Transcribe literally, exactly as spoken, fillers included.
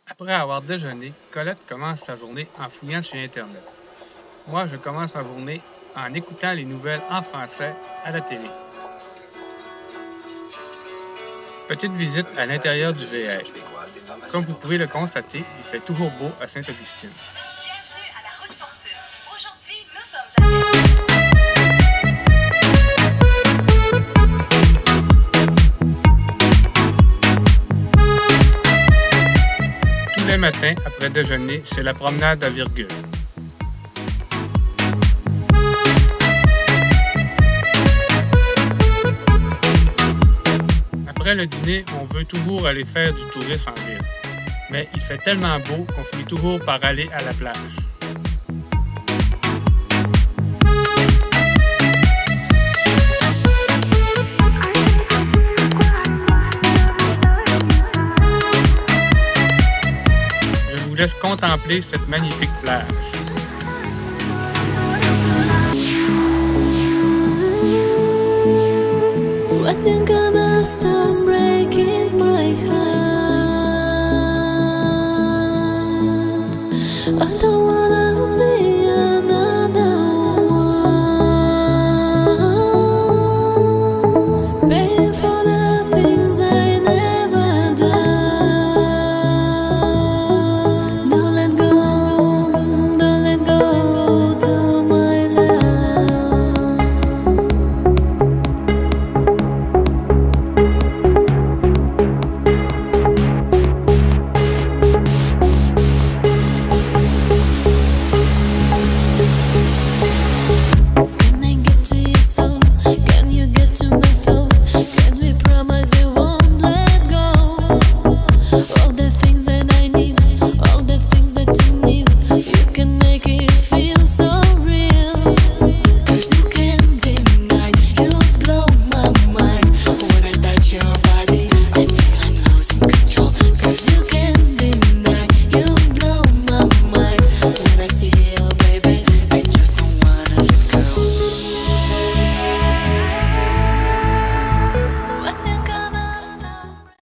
Après avoir déjeuné, Colette commence sa journée en fouillant sur Internet. Moi, je commence ma journée en écoutant les nouvelles en français à la télé. Petite visite à l'intérieur du V R. Comme vous pouvez le constater, il fait toujours beau à Sainte-Augustine. Bienvenue à la Route Porteuse. Aujourd'hui, nous sommes à... Tous les matins, après déjeuner, c'est la promenade à virgule. Après le dîner, on veut toujours aller faire du tourisme en ville. Mais il fait tellement beau qu'on finit toujours par aller à la plage. Je vous laisse contempler cette magnifique plage. Buat yang kau